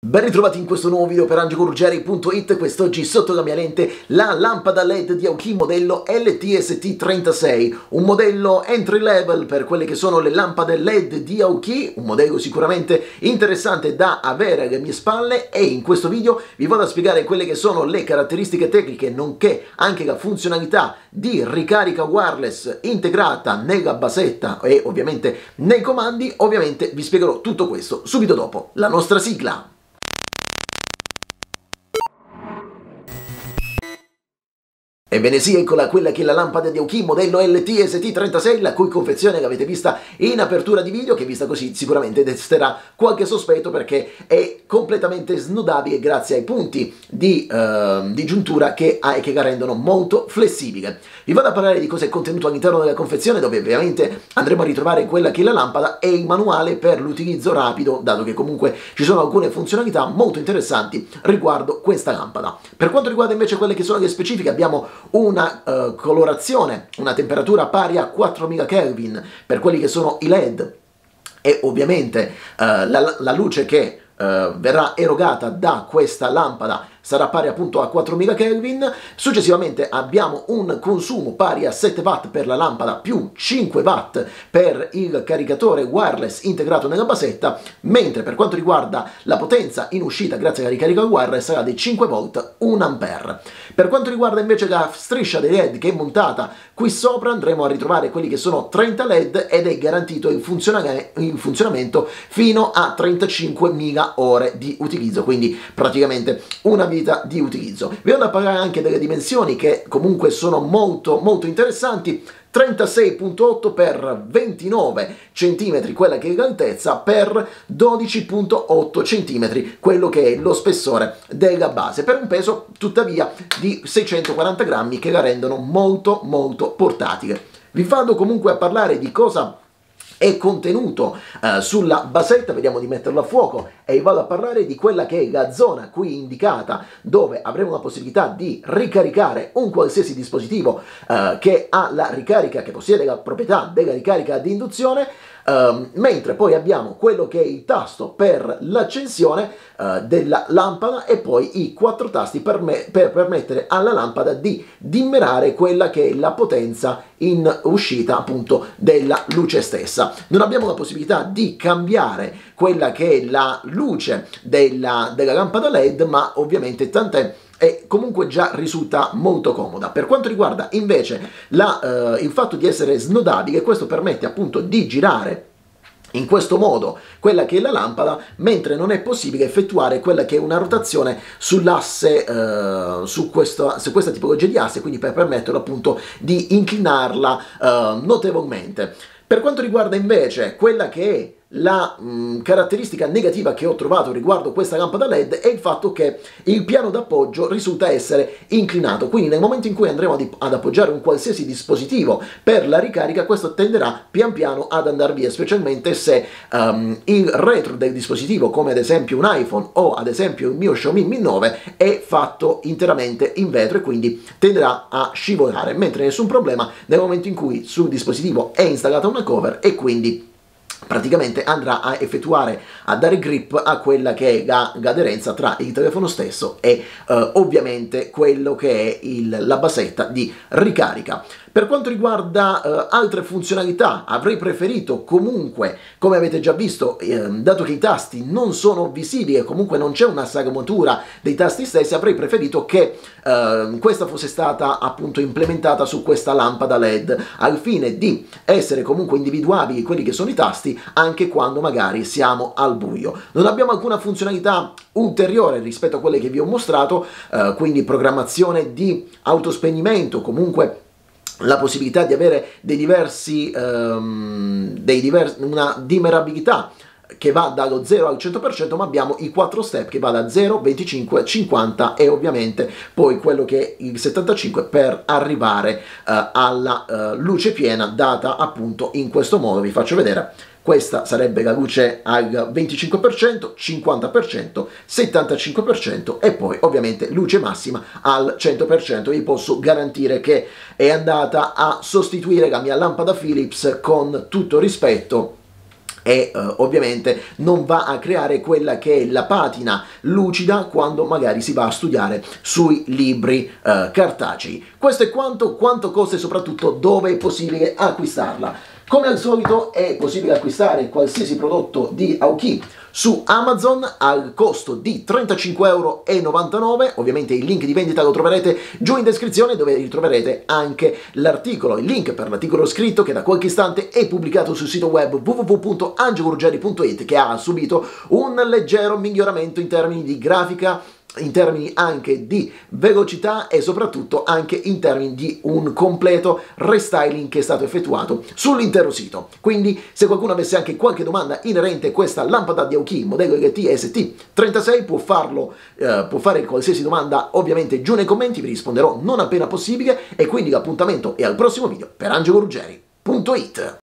Ben ritrovati in questo nuovo video per angiocorruggeri.it. Quest'oggi sotto la mia lente la lampada LED di Aoki modello LTST36, un modello entry level per quelle che sono le lampade LED di Aoki, un modello sicuramente interessante da avere alle mie spalle, e in questo video vi vado a spiegare quelle che sono le caratteristiche tecniche nonché anche la funzionalità di ricarica wireless integrata nella basetta e ovviamente nei comandi. Ovviamente vi spiegherò tutto questo subito dopo la nostra sigla. Ebbene sì, eccola quella che è la lampada di Aoki modello LTST36, la cui confezione l'avete vista in apertura di video, che vista così sicuramente desterà qualche sospetto perché è completamente snodabile grazie ai punti di giuntura che ha e che la rendono molto flessibile. Vi vado a parlare di cosa è contenuto all'interno della confezione, dove ovviamente andremo a ritrovare quella che è la lampada e il manuale per l'utilizzo rapido, dato che comunque ci sono alcune funzionalità molto interessanti riguardo questa lampada. Per quanto riguarda invece quelle che sono le specifiche, abbiamo una colorazione, una temperatura pari a 4000 Kelvin per quelli che sono i LED, e ovviamente la luce che verrà erogata da questa lampada sarà pari appunto a 4000 Kelvin. Successivamente abbiamo un consumo pari a 7 watt per la lampada più 5 watt per il caricatore wireless integrato nella basetta, mentre per quanto riguarda la potenza in uscita grazie alla ricarica wireless sarà di 5 volt 1 ampere. Per quanto riguarda invece la striscia dei LED che è montata qui sopra, andremo a ritrovare quelli che sono 30 LED ed è garantito il funzionamento fino a 35.000 ore di utilizzo, quindi praticamente una vita di utilizzo. Vi vado a parlare anche delle dimensioni, che comunque sono molto interessanti: 36.8 per 29 cm quella che è l'altezza, per 12.8 cm quello che è lo spessore della base, per un peso tuttavia di 640 grammi che la rendono molto portatile. Vi vado comunque a parlare di cosa è contenuto sulla basetta. Vediamo di metterlo a fuoco e vado a parlare di quella che è la zona qui indicata, dove avremo la possibilità di ricaricare un qualsiasi dispositivo che ha la ricarica, che possiede la proprietà della ricarica ad induzione, mentre poi abbiamo quello che è il tasto per l'accensione della lampada e poi i 4 tasti per permettere alla lampada di dimmerare quella che è la potenza in uscita appunto della luce stessa. Non abbiamo la possibilità di cambiare quella che è la luce della lampada LED, ma ovviamente tant'è, e comunque già risulta molto comoda. Per quanto riguarda invece il fatto di essere snodabile, questo permette appunto di girare in questo modo quella che è la lampada, mentre non è possibile effettuare quella che è una rotazione sull'asse, su questa tipologia di asse, quindi per permetterlo appunto di inclinarla notevolmente. Per quanto riguarda invece quella che è la caratteristica negativa che ho trovato riguardo questa lampada LED, è il fatto che il piano d'appoggio risulta essere inclinato, quindi nel momento in cui andremo ad appoggiare un qualsiasi dispositivo per la ricarica, questo tenderà pian piano ad andare via, specialmente se il retro del dispositivo, come ad esempio un iPhone o ad esempio il mio Xiaomi Mi 9, è fatto interamente in vetro e quindi tenderà a scivolare, mentre nessun problema nel momento in cui sul dispositivo è installata una cover e quindi praticamente andrà a dare grip a quella che è l'aderenza tra il telefono stesso e ovviamente quello che è la basetta di ricarica. Per quanto riguarda altre funzionalità, avrei preferito comunque, come avete già visto, dato che i tasti non sono visibili e comunque non c'è una sagamotura dei tasti stessi, avrei preferito che questa fosse stata appunto implementata su questa lampada LED, al fine di essere comunque individuabili quelli che sono i tasti anche quando magari siamo al buio. Non abbiamo alcuna funzionalità ulteriore rispetto a quelle che vi ho mostrato, quindi programmazione di autospegnimento, comunque la possibilità di avere una dimmerabilità che va dallo 0 al 100%, ma abbiamo i 4 step che va da 0, 25, 50 e ovviamente poi quello che è il 75 per arrivare alla luce piena, data appunto in questo modo. Vi faccio vedere. Questa sarebbe la luce al 25%, 50%, 75% e poi ovviamente luce massima al 100%. Vi posso garantire che è andata a sostituire la mia lampada Philips con tutto rispetto e ovviamente non va a creare quella che è la patina lucida quando magari si va a studiare sui libri cartacei. Questo è quanto costa e soprattutto dove è possibile acquistarla. Come al solito è possibile acquistare qualsiasi prodotto di Aoki su Amazon al costo di 35,99 €. Ovviamente il link di vendita lo troverete giù in descrizione, dove ritroverete anche l'articolo, il link per l'articolo scritto che da qualche istante è pubblicato sul sito web www.angioruggeri.it, che ha subito un leggero miglioramento in termini di grafica, in termini anche di velocità e soprattutto anche in termini di un completo restyling che è stato effettuato sull'intero sito. Quindi se qualcuno avesse anche qualche domanda inerente a questa lampada di Aoki modello LT ST36 può fare qualsiasi domanda ovviamente giù nei commenti, vi risponderò non appena possibile, e quindi l'appuntamento è al prossimo video per angioruggeri.it.